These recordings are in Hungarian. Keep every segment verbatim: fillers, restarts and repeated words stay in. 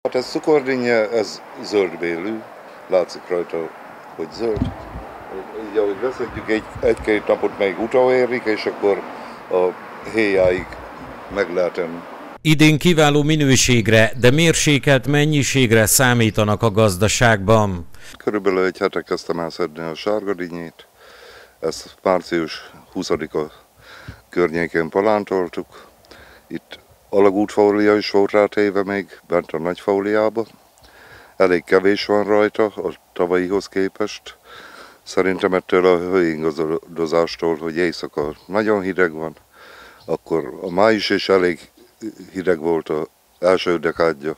Hát ez cukordinnye, ez zöldbélű, látszik rajta, hogy zöld. Így ahogy beszedjük, egy, egy-két napot még utáérik, és akkor a héjáig meg lehet enni. Idén kiváló minőségre, de mérsékelt mennyiségre számítanak a gazdaságban. Körülbelül egy hete kezdtem el szedni a sárgadinnyét. Ezt március huszadika környékén palántoltuk. Itt alagútfólia is volt rátéve még, bent a nagy fóliába. Elég kevés van rajta a tavalyihoz képest. Szerintem ettől a hőingadozástól, hogy éjszaka nagyon hideg van, akkor a május is elég hideg volt az első dekádja.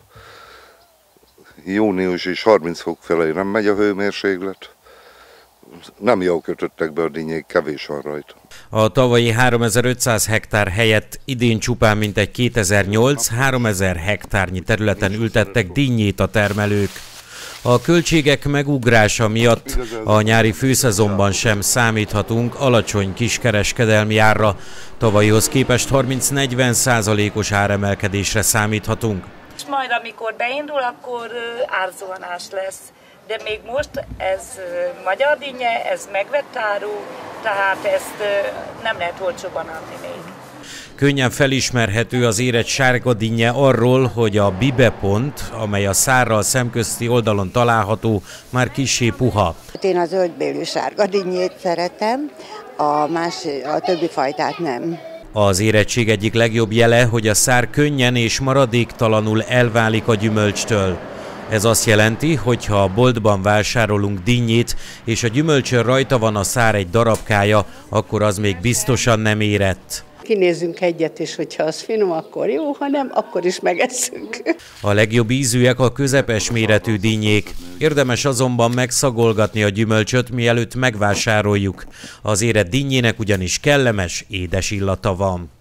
Június is harminc fok felé nem megy a hőmérséklet. Nem jól kötöttek be a dinnyék, kevés van rajta. A tavalyi háromezer-ötszáz hektár helyett idén csupán mintegy kétezer-nyolc-háromezer hektárnyi területen ültettek dinnyét a termelők. A költségek megugrása miatt a nyári főszezonban sem számíthatunk alacsony kiskereskedelmi árra, tavalyihoz képest harminc-negyven százalékos áremelkedésre számíthatunk. Majd amikor beindul, akkor árzuhanás lesz. De még most ez magyar dinnye, ez megvett áru, tehát ezt nem lehet olcsóban adni még. Könnyen felismerhető az érett sárga dinnye arról, hogy a bibepont, amely a szárral szemközti oldalon található, már kissé puha. Én a zöldbélű sárga dinnyét szeretem, a, más, a többi fajtát nem. Az érettség egyik legjobb jele, hogy a szár könnyen és maradéktalanul elválik a gyümölcstől. Ez azt jelenti, hogy ha a boltban vásárolunk dinnyét, és a gyümölcsön rajta van a szár egy darabkája, akkor az még biztosan nem érett. Kinézzünk egyet, és hogyha az finom, akkor jó, ha nem, akkor is megesszünk. A legjobb ízűek a közepes méretű dinnyék. Érdemes azonban megszagolgatni a gyümölcsöt, mielőtt megvásároljuk. Az érett dinnyének ugyanis kellemes, édes illata van.